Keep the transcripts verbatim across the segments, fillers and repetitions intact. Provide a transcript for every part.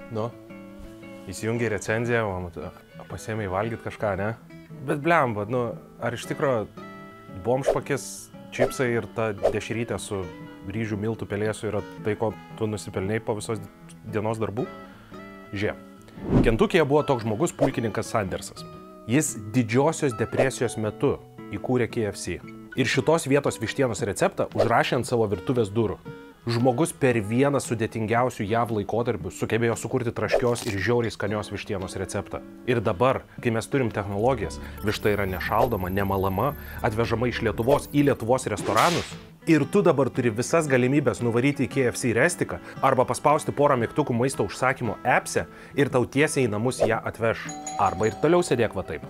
Nu, įsijungiai recenziją, pasiėmei valgyti kažką, ne? Bet blemba, nu, ar iš tikro bomžpakis, čipsai ir ta dešrytė su ryžių miltų pelėsiu yra tai, ko tu nusipelnei po visos dienos darbų? Žiūrėk. Kentukyje buvo toks žmogus, pulkininkas Sandersas. Jis didžiosios depresijos metu įkūrė K F C. Ir šitos vietos vištienos receptą užrašė ant savo virtuvės durų. Žmogus per vieną sudėtingiausių J A V laikotarpių sugebėjo sukurti traškios ir žiauriai skanios vištienos receptą. Ir dabar, kai mes turim technologijas, višta yra nešaldoma, nemalama, atvežama iš Lietuvos į Lietuvos restoranus, ir tu dabar turi visas galimybės nuvaryti į K F C restiką arba paspausti porą mygtukų maisto užsakymo appse ir tau tiesiai į namus ją atveš. Arba ir toliau sėdėk va taip.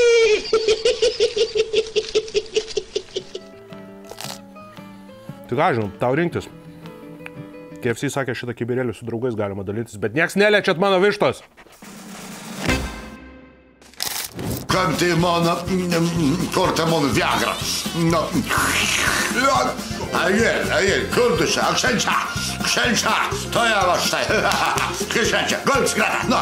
Tai ką, žinau, tau rinktis. K F C sakė, šitą kibirėlį su draugais galima dalytis, bet nieks neliečiat mano vištos. Kam ty mano, kur ta mano Viagra? No. A je, a je, kur tu čia, akšenčia, akšenčia, to ja vaš tai, akšenčia, golf skrata, no.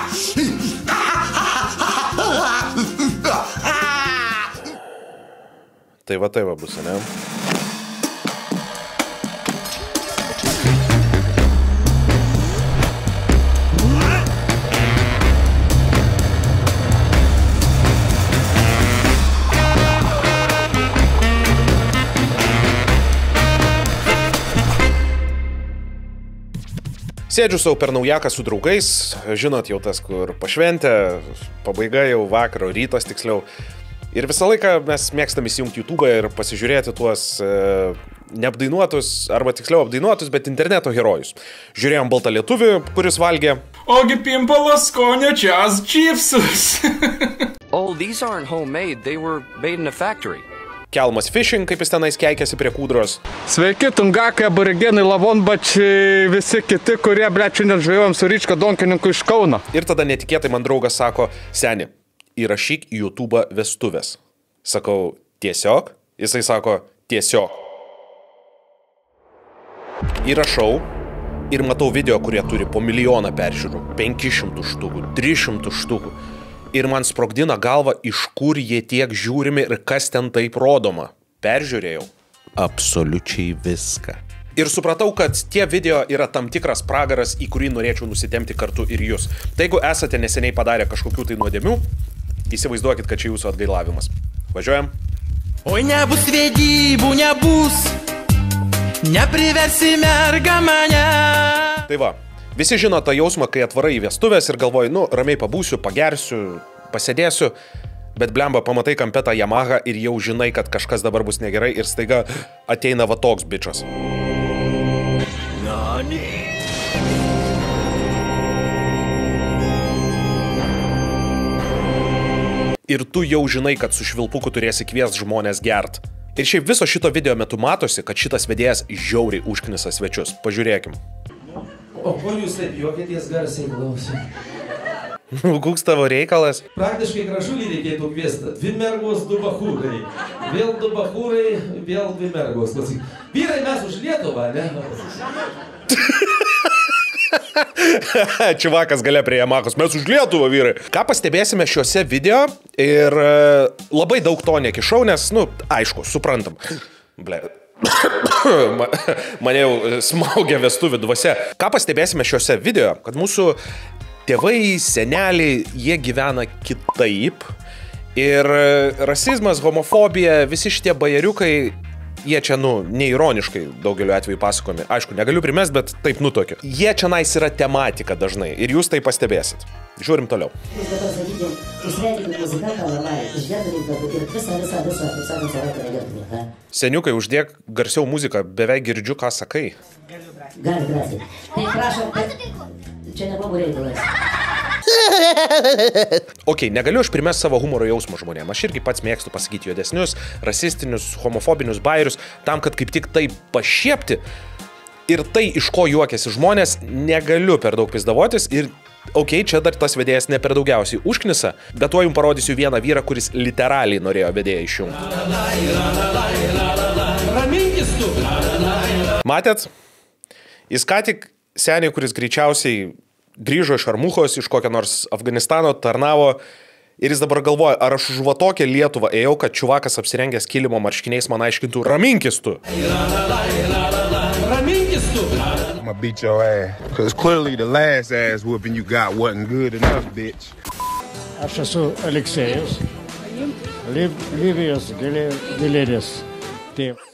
Tai va, tai va bus, ne? Sėdžiu savo per naujaką su draugais, žinot jau tas, kur pašventė, pabaiga jau vakaro, rytas tiksliau. Ir visą laiką mes mėgstam įsijungti YouTube ir pasižiūrėti tuos e, neapdainuotus, arba tiksliau apdainuotus, bet interneto herojus. Žiūrėjom baltą lietuvį, kuris valgė. Ogi pimpalas skonio čias čipsus. Oh, these aren't homemade, they were made in a factory. Kelmas Fishing, kaip jis tenais keikėsi prie kūdros. Sveiki, tungakai, aborigenai, lavonbačiai, visi kiti, kurie, ble, šiandien žvejojom su Ryčka Donkininku iš Kauno. Ir tada netikėtai man draugas sako, seni, įrašyk į YouTube vestuvės. Sakau, tiesiog? Jisai sako, tiesiog. Įrašau ir matau video, kurie turi po milijoną peržiūrų, penkis šimtus štukų, tris šimtus štukų. Ir man sprogdina galva, iš kur jie tiek žiūrimi ir kas ten taip rodoma. Peržiūrėjau absoliučiai viską. Ir supratau, kad tie video yra tam tikras pragaras, į kurį norėčiau nusitemti kartu ir jūs. Tai jeigu esate neseniai padarę kažkokių tai nuodėmių, įsivaizduokit, kad čia jūsų atgailavimas. Važiuojam? Oi, nebus vedybų, nebus, nepriversi mergą mane. Tai va. Visi žino tą jausmą, kai atvarai į vestuvės ir galvoji, nu, ramiai pabūsiu, pagersiu, pasėdėsiu, bet blemba, pamatai kampe tą Yamaha ir jau žinai, kad kažkas dabar bus negerai ir staiga ateina va toks bičas. Nani? Ir tu jau žinai, kad su švilpuku turėsi kviest žmonės gert. Ir šiaip viso šito video metu matosi, kad šitas vedėjas žiauriai užknisa svečius. Pažiūrėkim. O ko jūs taip juokėties garsiai klausiu? Koks tavo reikalas? Praktiškai gražulį reikėtų kviesti. Dvi mergos, du bachūrai. Vėl du bachūrai, vėl dvi mergos. Vyrai, mes už Lietuvą, ne? Čivakas gale prie Yamahos. Mes už Lietuvą, vyrai. Ką pastebėsime šiuose video ir labai daug to nekišau, nes, nu, aišku, suprantam. Ble... Mane jau smaugia vestuvių dvasia. Ką pastebėsime šiuose video? Kad mūsų tėvai, seneliai, jie gyvena kitaip. Ir rasizmas, homofobija, visi šitie bajeriukai, jie čia, nu, neironiškai daugeliu atveju pasakomi. Aišku, negaliu primest, bet taip nutokiu. Jie čia nais yra tematika dažnai ir jūs tai pastebėsit. Žiūrim toliau. Jūs dabar sakykime, užsveikinti muzikantą normaliai, išgertumėt ir visą, visą, visą, kaip sakant, savaitę negertumėt, ha? Seniukai, uždėk garsiau muziką, beveik girdžiu, ką sakai. Gali drąsiai. Tai prašom, kad... Čia nebabų reikalas. Ok, negaliu aš primest savo humoro jausmo žmonėm. Aš irgi pats mėgstu pasakyti juodesnius, rasistinius, homofobinius bairius, tam, kad kaip tik tai pašiepti ir tai, iš ko juokiasi žmonės, negaliu per daug pizdavotis ir ok, čia dar tas vedėjas ne per daugiausiai užknisa, bet tuo jums parodysiu vieną vyrą, kuris literaliai norėjo vedėją išjungti. Matėt? Jis ką tik seniai, kuris greičiausiai grįžo iš Armuchos, iš kokio nors Afganistano, tarnavo ir jis dabar galvoja, ar aš už va tokią Lietuvą ėjau, kad čuvakas apsirengęs kilimo marškiniais man aiškintų, raminkis tu. Raminkis tu. I'ma beat your ass. Cause clearly the last ass whooping you got wasn't good enough, bitch. Aš esu Aleksejus, Liv, Livijos Galerijos tėvas.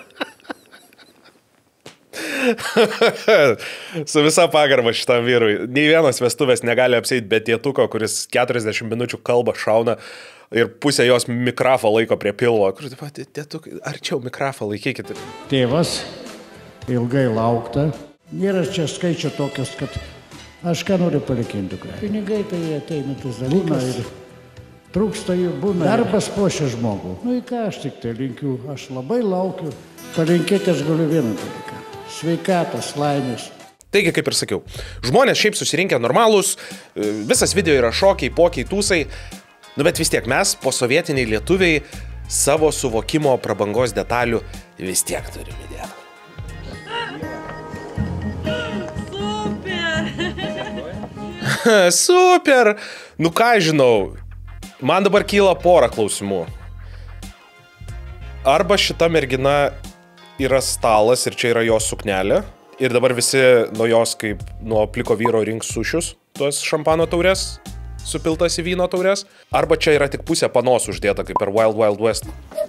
Su visa pagarba šitam vyrui. Nei vienas vestuvės negali apseit be tėtuko, kuris keturiasdešimt minučių kalba, šauna ir pusę jos mikrafą laiko prie pilvo. Kur, tėtukai, arčiau mikrafą laikykite. Tėvas, ilgai laukta. Nėra čia skaičio tokios, kad aš ką noriu palikinti. Pinigai tai ateina tas dalykas ir trūksta jų būna. Darbas puošia žmogų. Nu į ką aš tik tai linkiu, aš labai laukiu. Palinkėti aš galiu vieną dalyką. Sveikatos, laimės. Taigi, kaip ir sakiau, žmonės šiaip susirinkę normalūs, visas video yra šokiai, pokiai, tūsai, nu bet vis tiek mes, posovietiniai lietuviai, savo suvokimo prabangos detalių vis tiek turime įdėti. Super! Super! Nu ką žinau, man dabar kyla pora klausimų. Arba šita mergina yra stalas ir čia yra jos suknelė. Ir dabar visi nuo jos kaip nuo pliko vyro rinks sušius, tuos šampano taurės, supiltas į vyno taurės. Arba čia yra tik pusė panos uždėta kaip per Wild Wild West.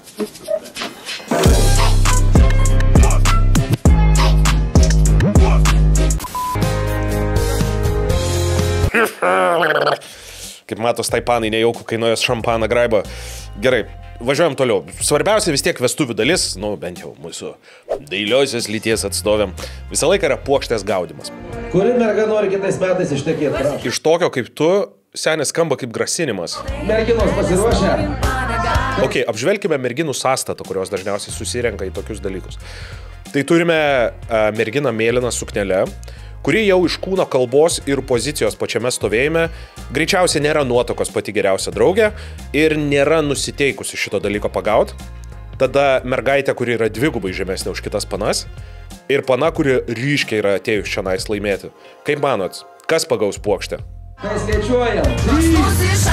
Kaip matos, tai panai nejaukų, kai nuo jos šampaną graiba. Gerai. Važiuojam toliau. Svarbiausia vis tiek vestuvių dalis, nu bent jau mūsų dailiosios lyties atstovėm, visą laiką yra puokštės gaudimas. Kuri merga nori kitais metais ištekėti, prašau? Iš tokio kaip tu, senis skamba kaip grasinimas. Merginos pasiruošę? Ok, apžvelkime merginų sąstatą, kurios dažniausiai susirenka į tokius dalykus. Tai turime uh, merginą mėlyną suknelę, kuri jau iš kūno kalbos ir pozicijos pačiame stovėjime greičiausiai nėra nuotokos pati geriausia draugė ir nėra nusiteikusi šito dalyko pagaut. Tada mergaitė, kuri yra dvigubai žemesnė už kitas panas ir pana, kuri ryškiai yra atėjus čia nais laimėti. Kaip manot, kas pagaus puokštę? Kai skaičiuojam. trys,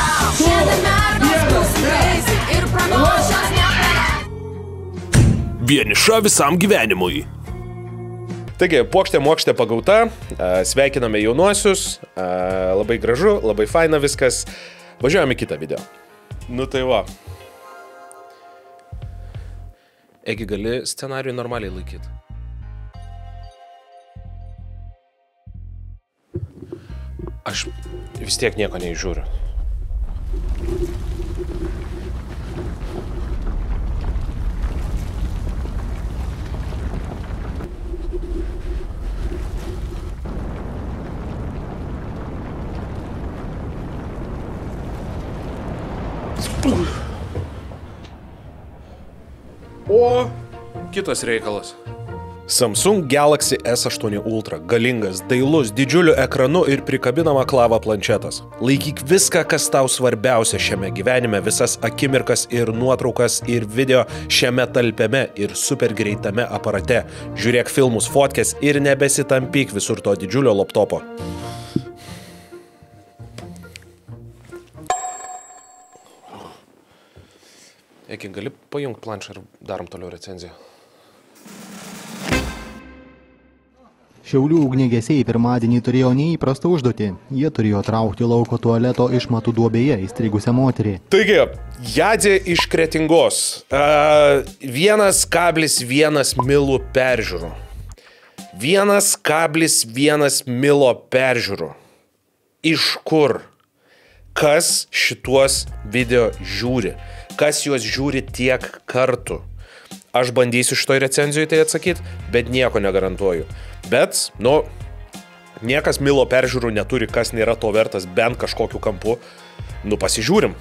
du, Vieniša visam gyvenimui. Taigi, puokštė mokštė pagauta, sveikiname jaunuosius, labai gražu, labai faina viskas. Važiuojame į kitą video. Nu tai va. Egi, gali scenarijų normaliai laikyti. Aš vis tiek nieko neįžiūriu. O kitas reikalas. Samsung Galaxy S aštuoni Ultra. Galingas, dailus, didžiuliu ekranu ir prikabinama klava planšetas. Laikyk viską, kas tau svarbiausia šiame gyvenime, visas akimirkas ir nuotraukas ir video šiame talpiame ir super greitame aparate. Žiūrėk filmus, fotkės ir nebesitampyk visur to didžiulio laptopo. Eki, gali pajungt planšą ir darom toliau recenziją. Šiaulių ugniagesiai pirmadienį turėjo neįprastą užduotį. Jie turėjo traukti lauko tualeto išmatų duobėje įstrigusią moterį. Taigi, Jadzė iš Kretingos. Uh, vienas kablis vienas milų peržiūrų. Vienas kablis vienas milo peržiūrų. Iš kur? Kas šituos video žiūri? Kas juos žiūri tiek kartų? Aš bandysiu šitoj recenzijoje tai atsakyti, bet nieko negarantuoju. Bet, nu, niekas milo peržiūrų neturi, kas nėra to vertas bent kažkokiu kampu. Nu, pasižiūrim.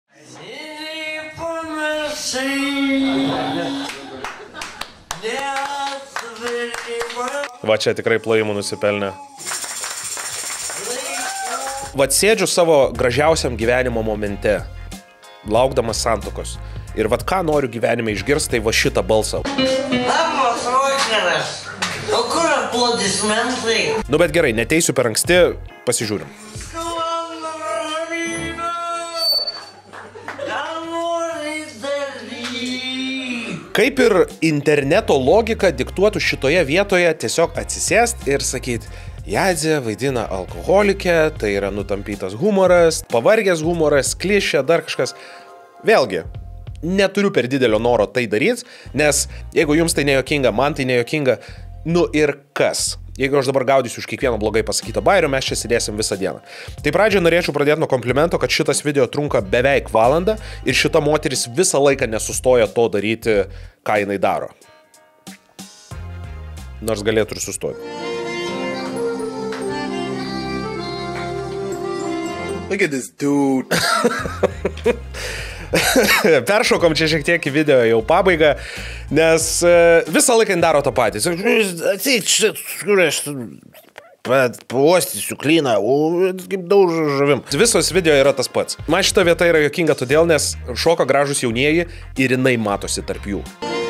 Va čia tikrai plojimų nusipelnė. Vat sėdžiu savo gražiausiam gyvenimo momente, laukdamas santokos. Ir vat ką noriu gyvenime išgirsti, tai va šitą balsą. Labas vakaras. O kur aplodismentai? Nu, bet gerai, neteisiu per anksti, pasižiūrim. Kaip ir interneto logika diktuotų šitoje vietoje tiesiog atsisėst ir sakyt, Jadzė vaidina alkoholikę, tai yra nutampytas humoras, pavargęs humoras, klišė, dar kažkas. Vėlgi, neturiu per didelio noro tai daryti, nes jeigu jums tai nejuokinga, man tai nejuokinga, nu ir kas? Jeigu aš dabar gaudysiu už kiekvieno blogai pasakyto bairio, mes čia sėdėsim visą dieną. Tai pradžioje norėčiau pradėti nuo komplimento, kad šitas video trunka beveik valandą ir šita moteris visą laiką nesustoja to daryti, ką jinai daro. Nors galėtų ir sustoti. Look at this dude. Peršokom čia šiek tiek į video jau pabaigą, nes visą laiką daro tą patį. Atseit, kur aš pauostysiu klyną, o kaip daug žavim. Visos video yra tas pats. Man šita vieta yra juokinga todėl, nes šoka gražus jaunieji ir jinai matosi tarp jų.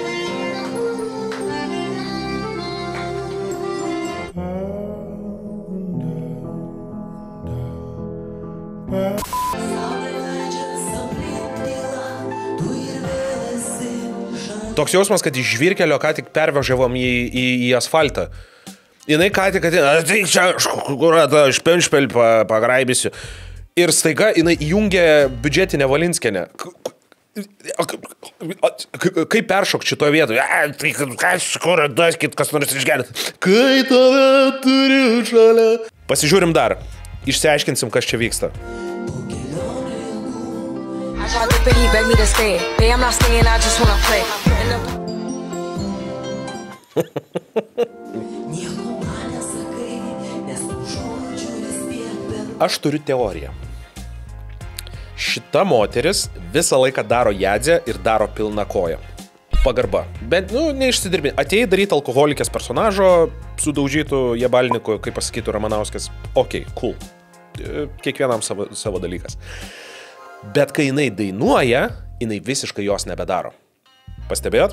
Toks jausmas, kad iš žvyrkelio ką tik pervežavom į, į, į asfaltą. Jinai ką tik ateina, tai čia aš penšpelį pagraibysiu. Ir staiga jinai įjungia biudžetinę Valinskienę. Kaip peršok šitoje vietoje? Tai kas, kur, duoskit, kas nors išgelėt. Kai tave turiu šalia. Pasižiūrim dar. Išsiaiškinsim, kas čia vyksta. Aš turiu teoriją. Šita moteris visą laiką daro Jadzę ir daro pilną koją. Pagarba. Bent, nu, neišsidirbė. Atėjai daryti alkoholikės personažo, sudaužytų jebalnikų, kaip pasakytų Ramanauskas. Ok, cool. Kiekvienam savo, savo dalykas. Bet kai jinai dainuoja, jinai visiškai jos nebedaro. Pastebėjot?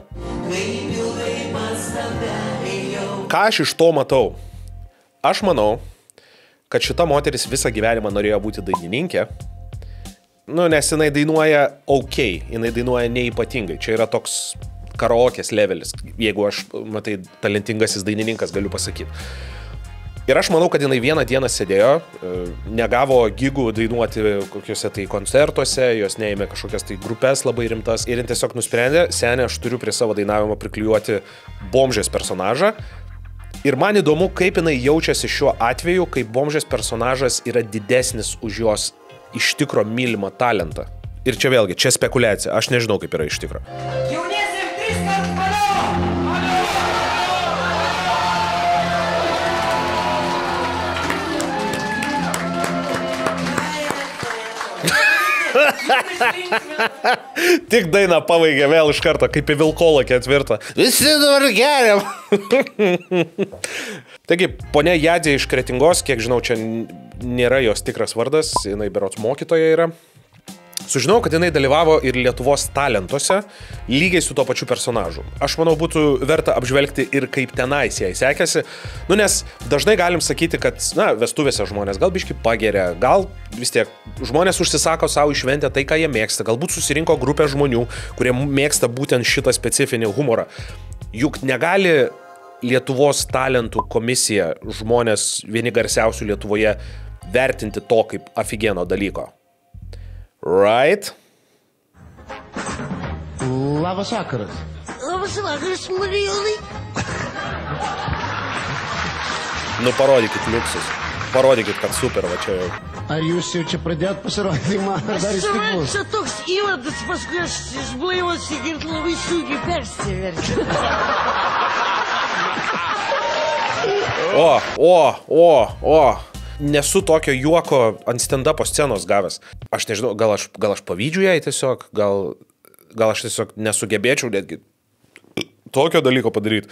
Ką aš iš to matau? Aš manau, kad šita moteris visą gyvenimą norėjo būti dainininkė. Nu, nes jinai dainuoja ok, jinai dainuoja neypatingai. Čia yra toks karaokės levelis, jeigu aš, matai, talentingasis dainininkas galiu pasakyti. Ir aš manau, kad jinai vieną dieną sėdėjo, negavo gigų dainuoti kokiuose tai koncertuose, jos neėmė kažkokias tai grupės labai rimtas ir jin tiesiog nusprendė, senė, aš turiu prie savo dainavimo priklijuoti bomžės personažą. Ir man įdomu, kaip jinai jaučiasi šiuo atveju, kai bomžės personažas yra didesnis už jos iš tikro mylimą talentą. Ir čia vėlgi, čia spekulacija, aš nežinau, kaip yra iš tikro. Tik dainą pavaigė vėl iš karto, kaip į Vilkolą ketvirtą. Visi dabar geriam. Taigi, ponia Jadzė iš Kretingos, kiek žinau, čia nėra jos tikras vardas, jinai berods mokytoja yra. Sužinau, kad jinai dalyvavo ir Lietuvos talentuose, lygiai su to pačiu personažu. Aš manau, būtų verta apžvelgti ir kaip tenais jai sekėsi. Nu, nes dažnai galim sakyti, kad, na, vestuvėse žmonės gal biškį pageria, gal vis tiek žmonės užsisako savo išventę tai, ką jie mėgsta. Galbūt susirinko grupė žmonių, kurie mėgsta būtent šitą specifinį humorą. Juk negali Lietuvos talentų komisija, žmonės vieni garsiausių Lietuvoje, vertinti to kaip aфиgeno dalyko. Right? Labas vakaras. Labas vakaras, Marijonai. Nu, parodykit liuksus. Parodykit, kad super, va čia jau. Ar jūs jau čia pradėjot pasirodyti, man ar dar jis tik bus? Čia toks įvadas, paskui aš išblaivosi ir labai sunkiai persiverčiu. O, o, o, o. Nesu tokio juoko ant stand-upo scenos gavęs. Aš nežinau, gal aš, gal aš pavydžiu jai tiesiog, gal, gal aš tiesiog nesugebėčiau netgi tokio dalyko padaryti.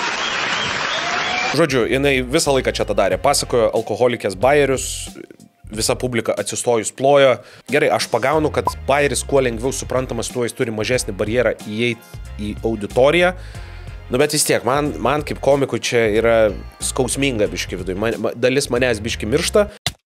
Žodžiu, jinai visą laiką čia tą darė. Pasakojo alkoholikės bajerius, visa publika atsistojus plojo. Gerai, aš pagaunu, kad bajeris kuo lengviau suprantamas, tuo jis turi mažesnį barjerą įeiti į auditoriją. Nu, bet vis tiek, man, man kaip komikui čia yra skausminga biški vidui. Man, dalis manęs biški miršta.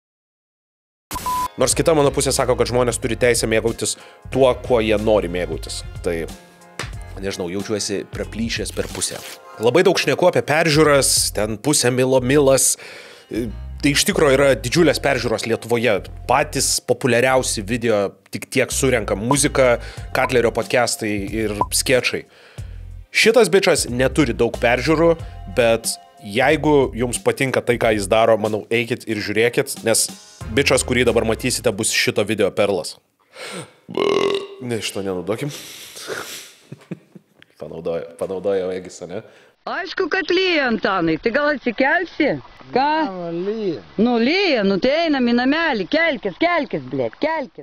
Nors kita mano pusė sako, kad žmonės turi teisę mėgautis tuo, kuo jie nori mėgautis. Tai, nežinau, jaučiuosi praplyšęs per pusę. Labai daug šneku apie peržiūras, ten pusę milo milas. Tai iš tikro yra didžiulės peržiūros Lietuvoje. Patys populiariausi video tik tiek surenka muzika, Katlerio podcastai ir skečai. Šitas bičas neturi daug peržiūrų, bet jeigu jums patinka tai, ką jis daro, manau, eikit ir žiūrėkit, nes bičas, kurį dabar matysite, bus šito video perlas. Ne, šito nenaudokim. Panaudojo, panaudojo Egisa, ne? Aišku, kad lyja, Antanai, tai gal atsikelsi? Ką? Lyja. Nu, lyja, nu tai einam į namelį, kelkis, kelkis, blėt, kelkis.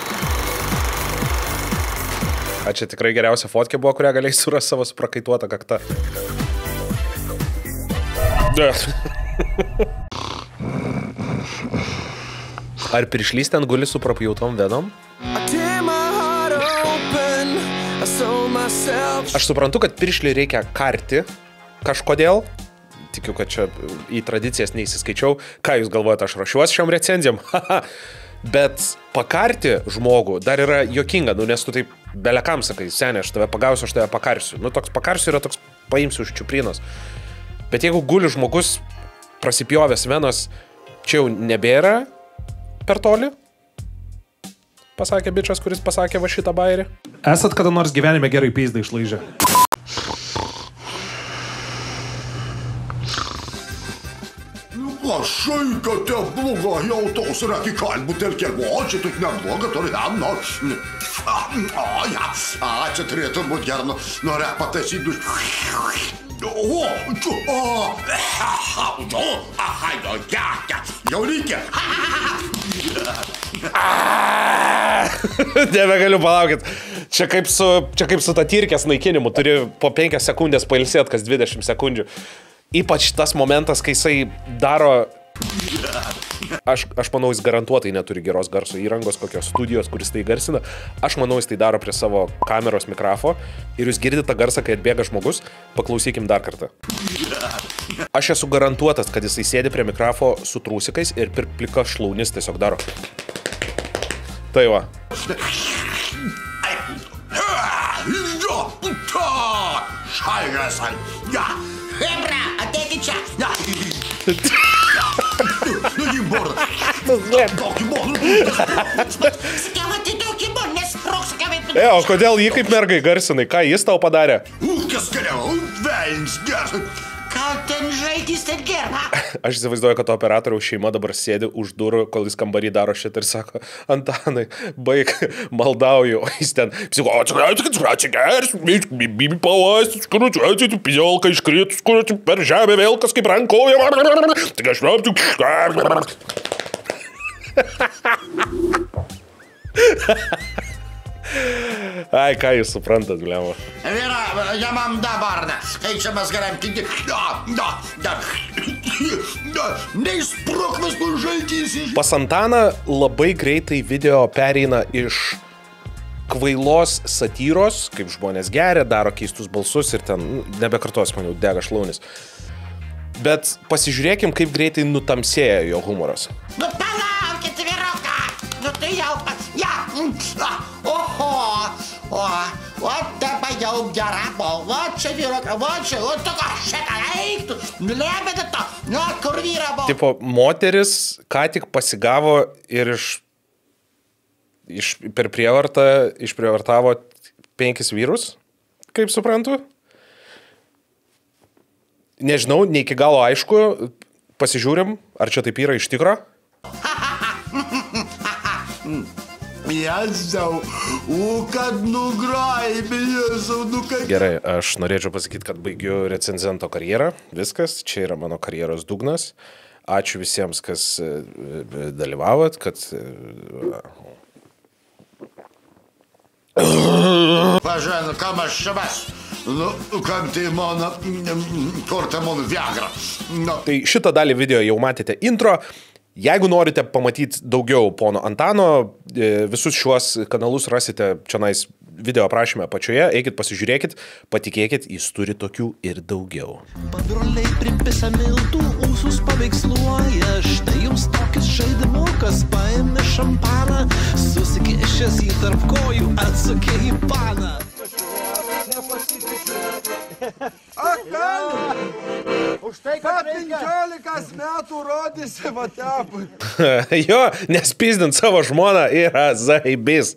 A čia tikrai geriausia fotkė buvo, kurią galėjai surasti savo suprakaituotą kaktą. Ar piršlys ten guli su prapjautom venom? Aš suprantu, kad piršlį reikia karti kažkodėl. Tikiu, kad čia į tradicijas neįsiskaičiau. Ką jūs galvojate, aš rašiuosi šiom recenzijom? Bet pakarti žmogų dar yra jokinga, nu, nes tu taip belekam sakai, senė, aš tave pagausiu, aš tave pakarsiu. Nu, toks pakarsiu yra toks paimsiu už čiuprinos. Bet jeigu guli žmogus prasipjovęs venos, čia jau nebėra per toli, pasakė bičas, kuris pasakė va šitą bairį. Esat kada nors gyvenime gerai pizdą išlaižę? Lašai, kad te bloga jau tos radical butelkė. O, čia taip nebloga, turi jam, nu. O, ja, a, čia turėtų būt gerai, nu, norėk pataisyti. O, čia, o, o, aha, jo, ja, ja, jau reikia. Nebegaliu palaukit. Čia kaip su, čia kaip su ta tyrkės naikinimu. Turi po penkias sekundės pailsėt kas dvidešimt sekundžių. Ypač tas momentas, kai jisai daro... Aš, aš manau, jis garantuotai neturi geros garso įrangos, kokios studijos, kuris tai garsina. Aš manau, jis tai daro prie savo kameros mikrofo. Ir jūs girdite tą garsą, kai atbėga žmogus. Paklausykim dar kartą. Aš esu garantuotas, kad jisai sėdi prie mikrofo su trūsikais ir per plika šlaunis tiesiog daro. Tai va. Šaigrasan. Ja. Hebra, ateikit čia. Ja. Nu, jį bordą. Tokį bordą. Skevati tokį bordą, nesproks, skevati. E, o kodėl jį kaip mergai garsinai? Ką jis tau padarė? Kas geriau, velns geras. Ką ten žaidys ten gerą? Aš įsivaizduoju, kad operatoriaus šeima dabar sėdi už durų, kol jis kambarį daro šitą ir sako, Antanai, baig, maldauju, o jis ten, pijolka iškritus, per žemę vėlkas kaip rankoja. Tik aš vėltų. Ai, ką jūs suprantat, blemo? Vyra, ja mam dabar, kai čia mes galim tinti. Neįsprok mes nužaltys. Pas Antaną labai greitai video pereina iš kvailos satyros, kaip žmonės geria, daro keistus balsus ir ten, nebekartos man jau dega šlaunis. Bet pasižiūrėkim, kaip greitai nutamsėja jo humoras. Nu, palaukit, vyruka! Nu, tai jau pats, ja, oho, o, o, dabar jau gera, o, čia vyruka, o, čia, o, tu ką, šitą eiktų, nebėda to, nu, kur vyra buvo. Tipo, moteris ką tik pasigavo ir iš, iš per prievartą išprievartavo penkis vyrus, kaip suprantu. Nežinau, ne iki galo aišku, pasižiūrim, ar čia taip yra iš tikro. Jėzau, o kad nugraibė, Jėzau, nu kaip... Gerai, aš norėčiau pasakyti, kad baigiu recenzento karjerą. Viskas, čia yra mano karjeros dugnas. Ačiū visiems, kas dalyvavot, kad... Važiuoju, nu kam aš čia mes? Nu, kam tai mano... Kur tai mano Viagra? Tai šitą dalį video jau matėte intro. Jeigu norite pamatyti daugiau pono Antano, visus šiuos kanalus rasite čionais video aprašyme apačioje, eikit pasižiūrėkit, patikėkit, jis turi tokių ir daugiau. Padroliai pripisa miltų, ūsus paveiksluoja, štai jums tokis žaidimukas, paėmė šampaną, susikešęs į tarp kojų, atsukė į paną. Ak, gali! Už tai, kad penkiolikos metų rodysi vatepui. Jo, nespizdint savo žmoną yra zaibis.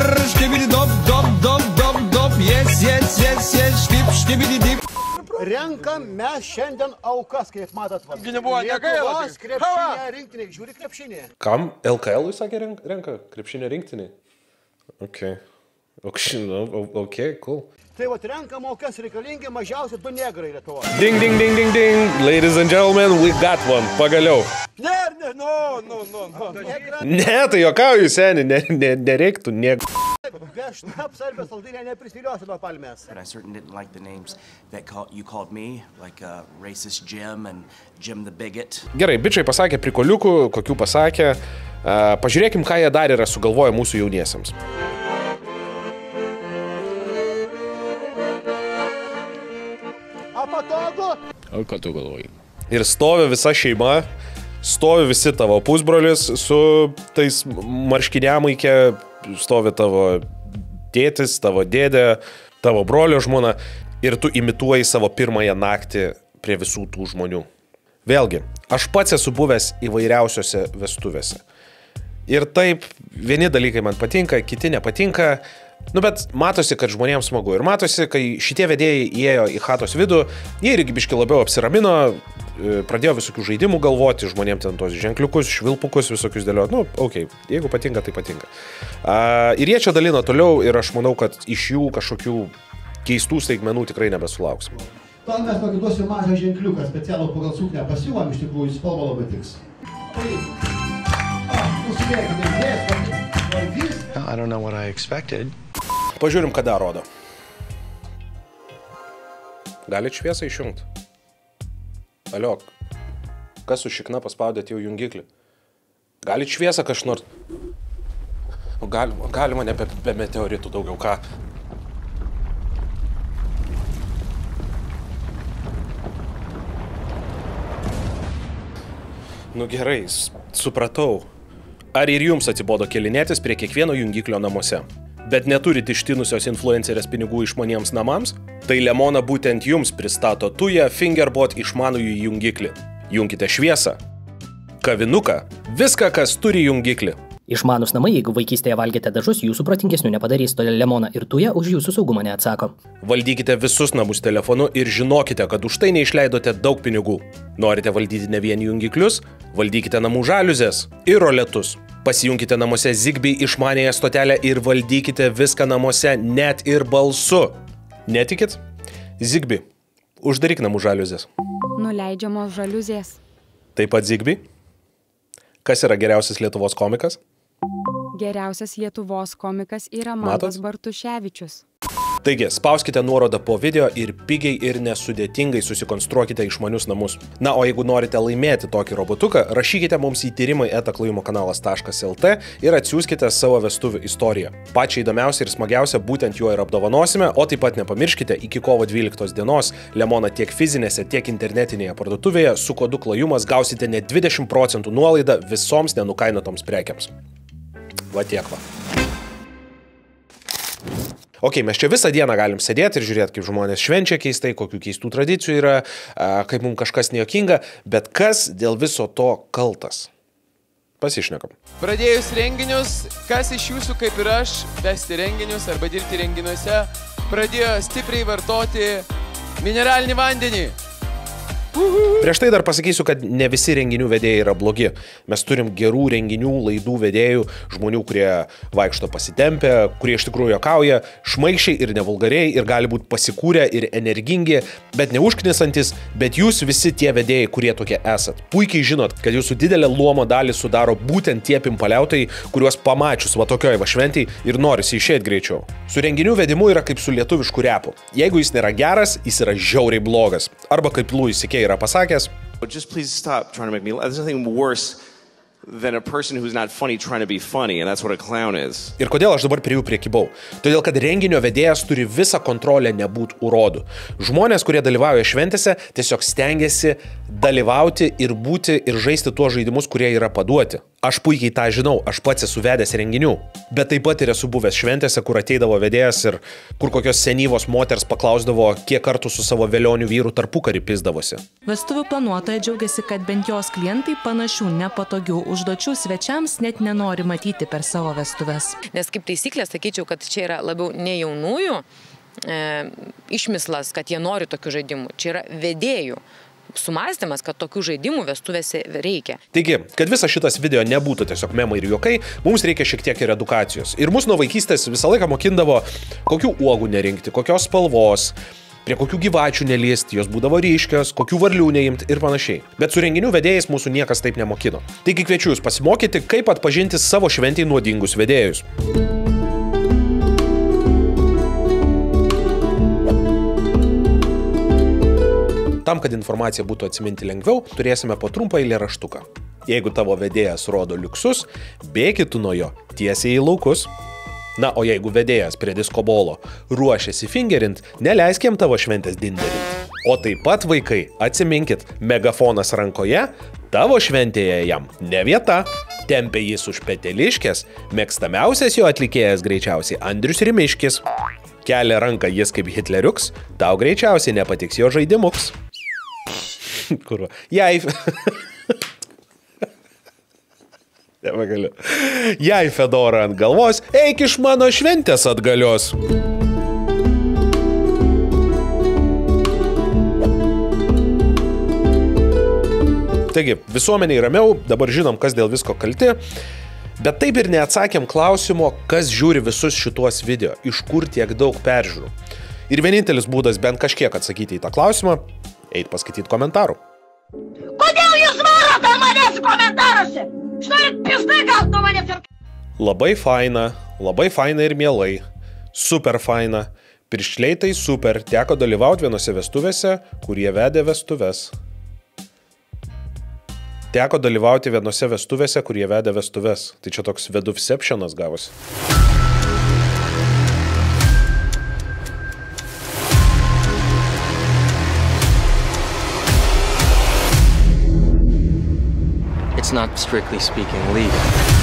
Renkam mes šiandien aukas, kaip matot. Nebuvo negaila. Lietuvos krepšinė rinktinė. Žiūri krepšinė. Kam? L K L-ui sakė renka krepšinė rinktinė? Ok. Ok, cool. Tai vat renkam aukas reikalingi mažiausiai du negrai Lietuvoje. Ding, ding, ding, ding, ding. Ladies and gentlemen, we got one. Pagaliau. Ne, ne, no, no, no, no. Ne, tai jokauju, seni, ne, ne, nereiktų nieko. Be šnaps arba saldinė neprisviliosiu nuo palmės. I certainly didn't like the names that call, you called me, like uh, Racist Jim and Jim the Bigot. Gerai, bičiai pasakė prikoliukų, kokių pasakė. Uh, pažiūrėkim, ką jie dar yra sugalvoję mūsų jauniesiams. Patogu? O ką tu galvoji? Ir stovi visa šeima, stovi visi tavo pusbrolis su tais marškiniamaikė, stovi tavo tėtis, tavo dėdė, tavo brolio žmona ir tu imituoji savo pirmąją naktį prie visų tų žmonių. Vėlgi, aš pats esu buvęs įvairiausiose vestuvėse. Ir taip, vieni dalykai man patinka, kiti nepatinka. Nu, bet matosi, kad žmonėms smagu. Ir matosi, kai šitie vedėjai įėjo į chatos vidų, jie irgi biški labiau apsiramino, pradėjo visokių žaidimų galvoti, žmonėms ten tos ženkliukus, švilpukus visokius dėlioti. Nu, okei, okay, jeigu patinka, tai patinka. Uh, ir jie čia dalino toliau ir aš manau, kad iš jų kažkokių keistų staigmenų tikrai nebesulauksim. Tol mes tokį duosiu mažą ženkliuką, specialų pagal suknę pasiūvam, iš tikrųjų, spalva labai tiks. I don't know what I expected. Pažiūrim, ką dar rodo. Galit šviesą išjungti? Aliok, kas su šikna paspaudėt jau jungiklį? Galit šviesą kažnors? Galima, galima ne be, be meteoritų daugiau, ką? Nu gerai, supratau. Ar ir jums atsibodo kelinėtis prie kiekvieno jungiklio namuose? Bet neturit ištinusios influencerės pinigų išmaniems namams? Tai Lemona būtent jums pristato Tuja Fingerbot išmanųjį jungiklį. Junkite šviesą, kavinuką, viską, kas turi jungiklį. Išmanus namai, jeigu vaikystėje valgėte dažus, jūsų protingesnių nepadarys, todėl Lemona ir Tuja už jūsų saugumą neatsako. Valdykite visus namus telefonu ir žinokite, kad už tai neišleidote daug pinigų. Norite valdyti ne vien jungiklius? Valdykite namų žaliuzės ir roletus. Pasijunkite namuose Zigbee išmanėją stotelę ir valdykite viską namuose net ir balsu. Netikit? Zigbee, uždaryk namų žaliuzės. Nuleidžiamos žaliuzės. Taip pat Zigbee? Kas yra geriausias Lietuvos komikas? Geriausias Lietuvos komikas yra Mantas Bartuševičius. Taigi, spauskite nuorodą po video ir pigiai ir nesudėtingai susikonstruokite išmanius namus. Na, o jeigu norite laimėti tokį robotuką, rašykite mums į tyrimai eta klojimokanalas taškas lt ir atsiųskite savo vestuvių istoriją. Pačią įdomiausią ir smagiausią būtent juo ir apdovanosime, o taip pat nepamirškite, iki kovo dvyliktos dienos Lemona tiek fizinėse, tiek internetinėje parduotuvėje su kodu klojumas gausite net dvidešimt procentų nuolaidą visoms nenukainotoms prekiams. Va tiek va. Ok, mes čia visą dieną galim sėdėti ir žiūrėti, kaip žmonės švenčia keistai, kokių keistų tradicijų yra, kaip mums kažkas nejokinga, bet kas dėl viso to kaltas? Pasišnekam. Pradėjus renginius, kas iš jūsų, kaip ir aš, vesti renginius arba dirbti renginiuose, pradėjo stipriai vartoti mineralinį vandenį? Prieš tai dar pasakysiu, kad ne visi renginių vedėjai yra blogi. Mes turim gerų renginių, laidų vedėjų, žmonių, kurie vaikšto pasitempę, kurie iš tikrųjų juokauja, šmaikščiai ir nevulgariai ir gali būti pasikūrę ir energingi, bet neužknisantis, bet jūs visi tie vedėjai, kurie tokie esat. Puikiai žinot, kad jūsų didelę luomo dalį sudaro būtent tie pimpaliautai, kuriuos pamačius va tokioj va šventėj ir norisi išėti greičiau. Su renginių vedimu yra kaip su lietuvišku repu. Jeigu jis nėra geras, jis yra žiauriai blogas. Arba kaip Louis C K yra pasakęs. Just please stop trying to make me laugh. There's nothing worse than a person who's not funny trying to be funny, and that's what a clown is. Ir kodėl aš dabar prie jų priekybau? Todėl, kad renginio vedėjas turi visą kontrolę nebūt urodu. Žmonės, kurie dalyvauja šventėse, tiesiog stengiasi dalyvauti ir būti ir žaisti tuos žaidimus, kurie yra paduoti. Aš puikiai tą žinau, aš pats esu vedęs renginių, bet taip pat ir esu buvęs šventėse, kur ateidavo vedėjas ir kur kokios senyvos moters paklausdavo, kiek kartų su savo vėlionių vyrų tarpukarį pizdavosi. Vestuvių planuotoja džiaugiasi, kad bent jos klientai panašių nepatogių užduočių svečiams net nenori matyti per savo vestuves. Nes kaip taisyklė, sakyčiau, kad čia yra labiau ne jaunųjų e, išmislas, kad jie nori tokių žaidimų. Čia yra vedėjų sumąstymas, kad tokių žaidimų vestuvėse reikia. Taigi, kad visas šitas video nebūtų tiesiog memai ir juokai, mums reikia šiek tiek ir edukacijos. Ir mus nuo vaikystės visą laiką mokindavo, kokių uogų nerinkti, kokios spalvos, prie kokių gyvačių neliesti, jos būdavo ryškios, kokių varlių neimti ir panašiai. Bet su renginių vedėjais mūsų niekas taip nemokino. Taigi kviečiu jūs pasimokyti, kaip atpažinti savo šventei nuodingus vedėjus. Tam, kad informacija būtų atsiminti lengviau, turėsime po trumpą eilėraštuką. Jeigu tavo vedėjas rodo liuksus, bėki tu nuo jo tiesiai į laukus. Na, o jeigu vedėjas prie diskobolo ruošiasi fingerint, neleisk jam tavo šventės dinderint. O taip pat, vaikai, atsiminkit, megafonas rankoje, tavo šventėje jam ne vieta. Tempia jis už peteliškės, mėgstamiausias jo atlikėjas greičiausiai Andrius Rimiškis. Kelia ranką jis kaip hitleriuks, tau greičiausiai nepatiks jo žaidimuks. Kur? Jei... Nebegaliu. Jei fedora ant galvos, eik iš mano šventės atgalios. Taigi, visuomeniai ramiau, dabar žinom, kas dėl visko kalti. Bet taip ir neatsakėm klausimo, kas žiūri visus šituos video, iš kur tiek daug peržiūrų. Ir vienintelis būdas bent kažkiek atsakyti į tą klausimą – eit paskaityti komentarų. Kodėl jūs varote manęs komentaruose? Šnorit pizdai gaut nuo manęs ir... Labai faina, labai faina ir mielai. Super faina. Piršliai tai super. Teko dalyvauti vienose vestuvėse, kurie vedė vestuves. Teko dalyvauti vienose vestuvėse, kurie vedė vestuves. Tai čia toks veduvceptionas gavosi. It's not strictly speaking legal.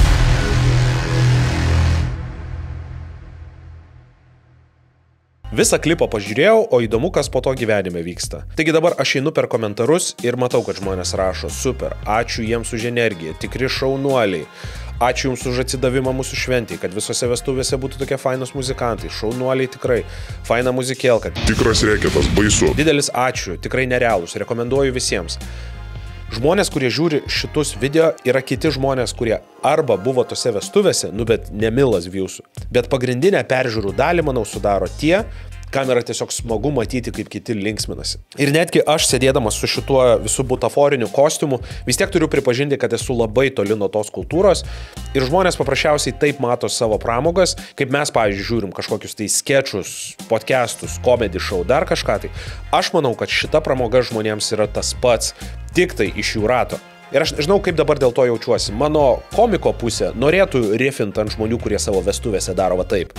Visą klipą pažiūrėjau, o įdomu, kas po to gyvenime vyksta. Taigi dabar aš einu per komentarus ir matau, kad žmonės rašo: super, ačiū jiems už energiją, tikri šaunuoliai. Ačiū jums už atsidavimą mūsų šventį, kad visose vestuvėse būtų tokie fainos muzikantai. Šaunuoliai tikrai. Faina muzikėlka. Tikras reketas, baisu. Didelis ačiū, tikrai nerealūs, rekomenduoju visiems. Žmonės, kurie žiūri šitus video, yra kiti žmonės, kurie arba buvo tose vestuvėse, nu bet nemilas viewsų. Bet pagrindinę peržiūrų dalį, manau, sudaro tie, kam yra tiesiog smagu matyti, kaip kiti linksminasi. Ir netgi aš, sėdėdamas su šituo visų butaforiniu kostiumu, vis tiek turiu pripažinti, kad esu labai toli nuo tos kultūros ir žmonės paprasčiausiai taip mato savo pramogas, kaip mes, pavyzdžiui, žiūrim kažkokius tai skečus, podcastus, comedy show, dar kažką tai. Aš manau, kad šita pramoga žmonėms yra tas pats, tik tai iš jų rato. Ir aš žinau, kaip dabar dėl to jaučiuosi. Mano komiko pusė norėtų riffint ant žmonių, kurie savo vestuvėse daro va taip.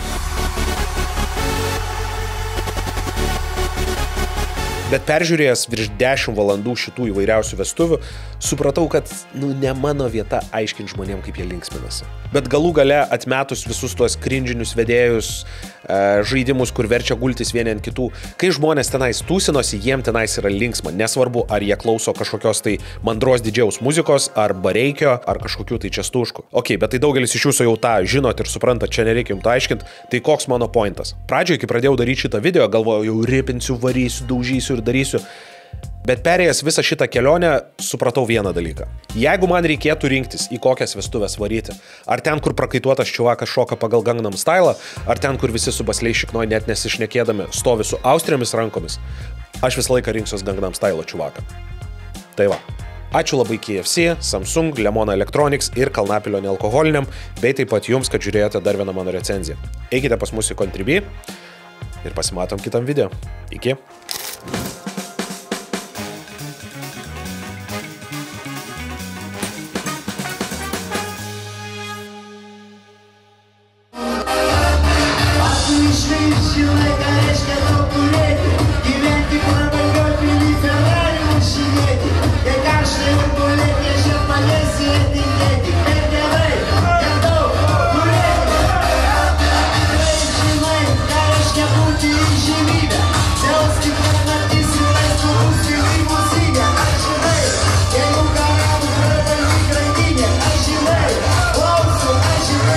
Bet peržiūrėjęs virš dešimt valandų šitų įvairiausių vestuvių, supratau, kad, nu, ne mano vieta aiškinti žmonėm, kaip jie linksminasi. Bet galų gale atmetus visus tuos cringe'inius vedėjus, e, žaidimus, kur verčia gultis vieni ant kitų, kai žmonės tenais tūsinosi, jiem tenais yra linksma. Nesvarbu, ar jie klauso kažkokios tai mandros didžiaus muzikos, ar bareikio, ar kažkokių tai čestuškų. Ok, bet tai daugelis iš jūsų jau tą žinot ir suprantat, čia nereikia jums to aiškinti, tai koks mano pointas. Pradžioje, kai pradėjau daryti šitą video, galvojau, jau ripinsiu, varysiu, daužysiu ir darysiu. Bet perėjęs visą šitą kelionę, supratau vieną dalyką. Jeigu man reikėtų rinktis, į kokias vestuvės varyti, ar ten, kur prakaituotas čiuvakas šoka pagal Gangnam Style, ar ten, kur visi su basliai šiknoj net nesišnekėdami stovi su austrijomis rankomis, aš visą laiką rinksiuos Gangnam Style čiuvaką. Tai va. Ačiū labai K F C, Samsung, Lemona Electronics ir Kalnapilio nealkoholiniam, bei taip pat jums, kad žiūrėjote dar vieną mano recenziją. Eikite pas mus į Contribui ir pasimatom kitam video. Iki. reiškia daug turėti, gyventi prabangioj pily Ferrari važinėti, kai karšta ir gulėti, ežer palėsi ir tingėti, kaip gerai, kaip daug turėti. Tikrai žinai, ką reiškia būti įžymybė, dėlsti per naktis ir laisvų būsi limuzinė, ar žinai, jeigu karalių prabangi grandinė, ar žinai, klausiu, ar žinai.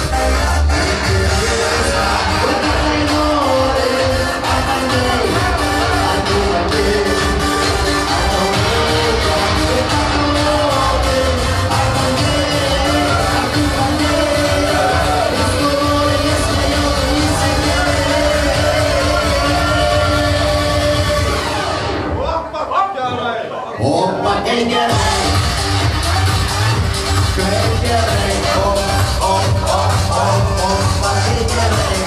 Opa, kaip gerai, kaip gerai, o, o, o, o, opa, kaip gerai,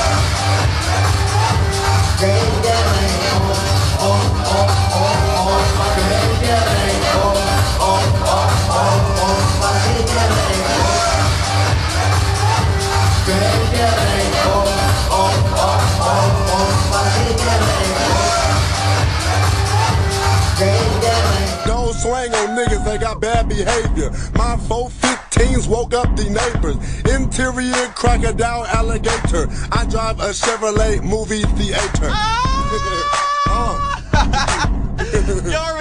kaip gerai, o, o, o, o, opa, kaip gerai, o, o, o, o, opa, kaip gerai, kaip gerai, o, o, o, o, opa, kaip gerai, kaip gerai. Don't swing on niggas, they got bad behavior. My four fifteens woke up the neighbors. Interior crocodile alligator. I drive a Chevrolet movie theater. Ah! uh.